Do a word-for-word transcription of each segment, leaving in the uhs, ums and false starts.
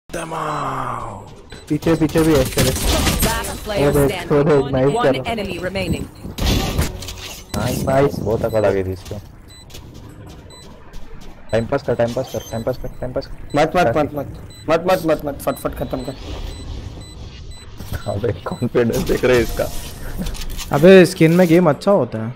them out. पीछे पीछे भी है तेरे। One enemy remaining. Nice nice बहुत तगड़ा लगी थी इसको। टाइम पास कर टाइम पास कर टाइम पास कर टाइम पास मत मत मत मत मत मत मत मत फटफट खत्म कर। अबे कॉन्फिडेंस देख रहे इसका। अबे स्किन में गेम अच्छा होता है।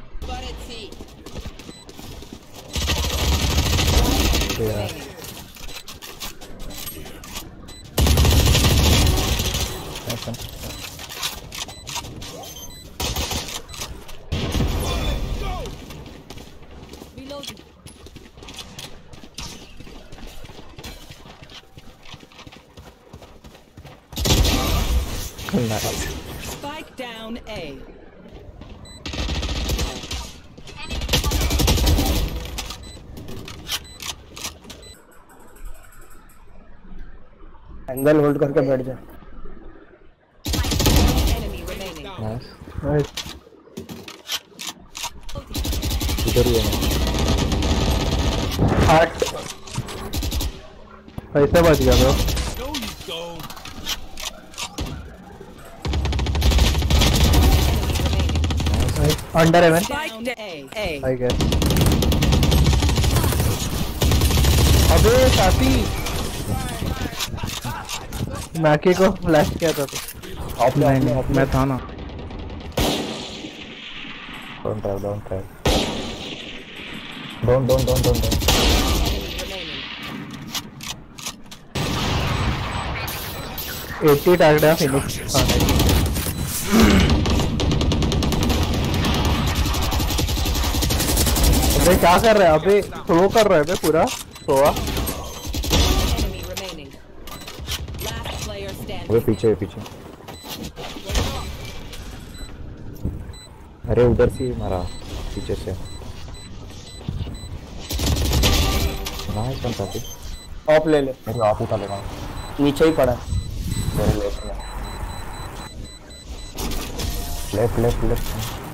Spike down A. Angle hold करके बैठ जा। नाइस नाइस इधर ही है। आठ पैसे बच गया ब्रो। अंडर है मैन आई गेस। अबे काफी मैके को फ्लैश किया था तो ऑफ लाइन मैं था ना। Don't try don't try don't don't don't don't अस्सी टारगेट है फिनिक्स। अबे क्या कर रहा है? अबे थ्रो कर रहा है बे पूरा थ्रोआ। अबे पीछे पीछे। अरे उधर से मारा पीछे से। नाइस वन काफी। ऑफ ले ले। मेरे ऑफ उठा लेगा। नीचे ही पड़ा मेरे लेफ्ट में। लेफ्ट लेफ्ट लेफ्ट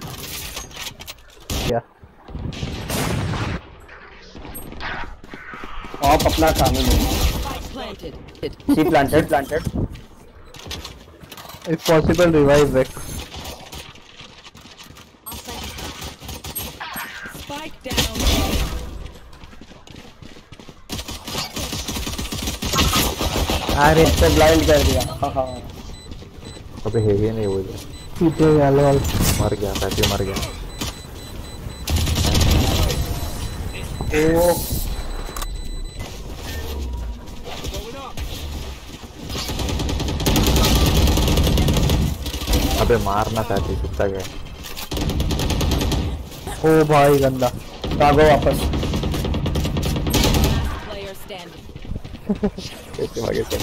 क्या ऑफ अपना काम ही नहीं। C planted planted if possible revive back. Spike down. अरे इससे ब्लाइंड कर दिया। हां हां अबे है ये नहीं वो इधर पीछे वाले वाले मर गया पैसे मर गया। ओ अबे मारना चाहती कुत्ता गया। ओ भाई गंदा भागो वापस। कैसे भागे थे?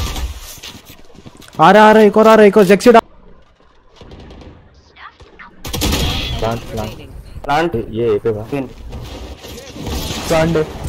आ रहा आ रहा एक और आ रहा एक और जेक्सी प्लांट प्लांट प्लांट ये ए पे था। प्लांट